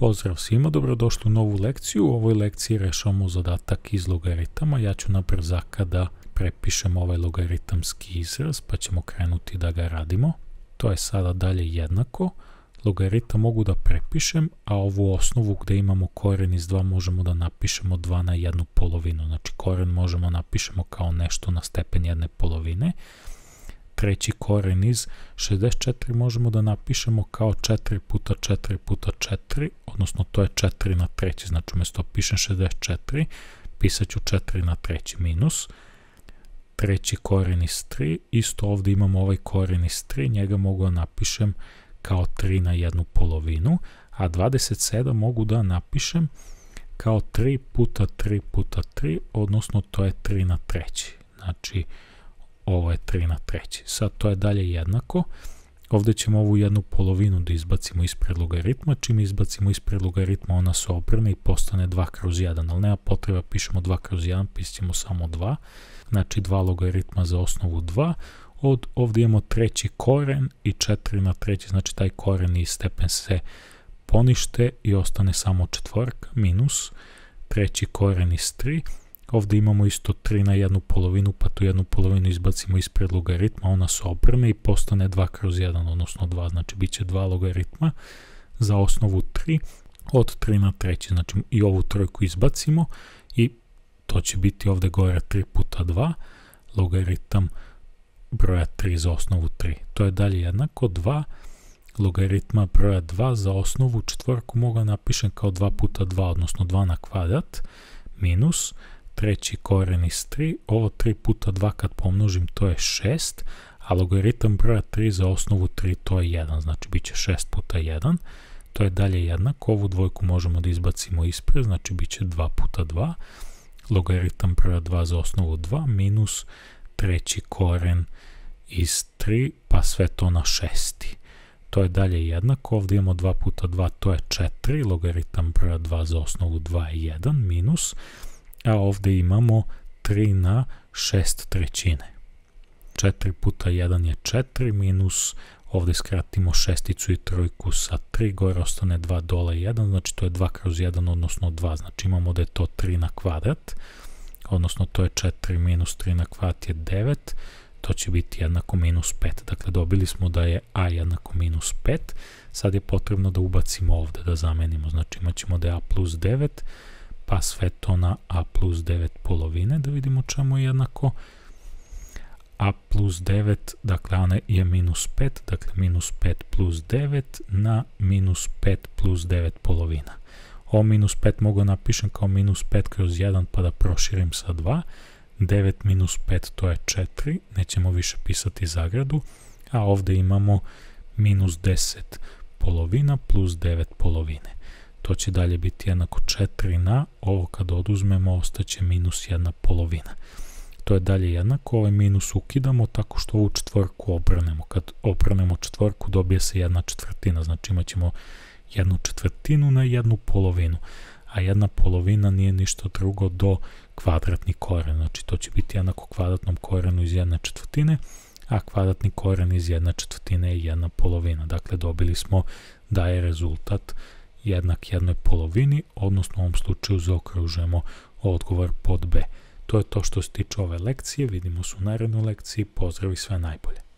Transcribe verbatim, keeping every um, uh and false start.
Pozdrav svima, dobrodošli u novu lekciju. U ovoj lekciji rešavamo zadatak iz logaritama. Ja ću na brzaka da prepišem ovaj logaritamski izraz, pa ćemo krenuti da ga radimo. To je sada dalje jednako. Logaritam mogu da prepišem, a ovu osnovu gde imamo koren iz dva možemo da napišemo dva na jednu polovinu. Znači koren možemo napišemo kao nešto na stepen jedne polovine. Treći koren iz šezdeset četiri možemo da napišemo kao četiri puta četiri puta četiri, odnosno to je četiri na treći, znači umjesto pišem šezdeset četiri, pisat ću četiri na treći minus. Treći koren iz tri, isto ovdje imamo ovaj koren iz tri, njega mogu da napišem kao tri na jednu polovinu, a dvadeset sedam mogu da napišem kao tri puta tri puta tri, odnosno to je tri na treći, znači ovo je tri na treći. Sad to je dalje jednako. Ovdje ćemo ovu jednu polovinu da izbacimo ispred logaritma. Čim izbacimo ispred logaritma ona se obrne i postane dva kroz jedan, ali nema potreba pišemo dva kroz jedan, pišemo samo dva. Znači dva logaritma za osnovu dva. Od ovdje imamo treći koren i četiri na treći, znači taj koren i stepen se ponište i ostane samo četvorka minus treći koren iz tri. Ovdje imamo isto tri na jednu polovinu, pa tu jednu polovinu izbacimo ispred logaritma, ona se obrne i postane dva kroz jedan, odnosno dva, znači bit će dva logaritma za osnovu tri od tri na treći, znači i ovu trojku izbacimo i to će biti ovdje gore tri puta dva, logaritam broja tri za osnovu tri. To je dalje jednako dva logaritma broja dva za osnovu četvorku mogu napišem kao dva puta dva, odnosno dva na kvadrat, minus treći koren iz tri, ovo tri puta dva kad pomnožim to je šest, a logaritam broja tri za osnovu tri to je jedan, znači bit će šest puta jedan, to je dalje jednako, ovu dvojku možemo da izbacimo ispred, znači bit će dva puta dva, logaritam broja dva za osnovu dva, minus treći koren iz tri, pa sve to na šesti. To je dalje jednako, ovdje imamo dva puta dva, to je četiri, logaritam broja dva za osnovu dva je jedan, minus, a ovdje imamo tri na šest trećine. četiri puta jedan je četiri, minus, ovdje skratimo šesticu i trojku sa tri, gore ostane dva, dole jedan, znači to je dva kroz jedan, odnosno dva, znači imamo da je to tri na kvadrat, odnosno to je četiri minus tri na kvadrat je devet, to će biti jednako minus pet. Dakle, dobili smo da je a jednako minus pet, sad je potrebno da ubacimo ovdje, da zamenimo, znači imat ćemo da je a plus devet, pa sve to na a plus devet polovine, da vidimo čemu je jednako. A plus devet, dakle a je minus pet, dakle minus pet plus devet na minus pet plus devet polovina. Ovo minus pet mogu napišem kao minus pet kroz jedan pa da proširim sa dva. devet minus pet to je četiri, nećemo više pisati zagradu, a ovdje imamo minus deset polovina plus devet polovine. To će dalje biti jednako četiri na, ovo kad oduzmemo ostaće minus jedna polovina. To je dalje jednako, ovaj minus ukidamo tako što ovu četvorku obrnemo. Kad obrnemo četvorku dobije se jedna četvrtina, znači imat ćemo jednu četvrtinu na jednu polovinu. A jedna polovina nije ništa drugo do kvadratni koren, znači to će biti jednako kvadratnom korenu iz jedne četvrtine, a kvadratni koren iz jedne četvrtine je jedna polovina. Dakle, dobili smo da je rezultat jednak jednoj polovini, odnosno u ovom slučaju zaokružujemo odgovor pod B. To je to što se tiče ove lekcije, vidimo se u narednoj lekciji, pozdrav i sve najbolje.